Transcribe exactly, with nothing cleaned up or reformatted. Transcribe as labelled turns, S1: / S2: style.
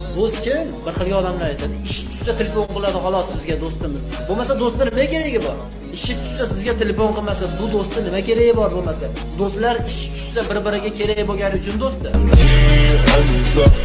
S1: Do'st kim? Bir xil odamlar aytadi, ish tushsa telefon qiladi xolos bizga do'stimiz. Bo'lmasa do'stlar nima keragi bor? Ishi tushsa sizga telefon qilmasa, bu do'stga nima keragi bor bo'lmasa? Do'stlar ish tushsa bir-biriga kerak bo'lgani uchun do'stdir.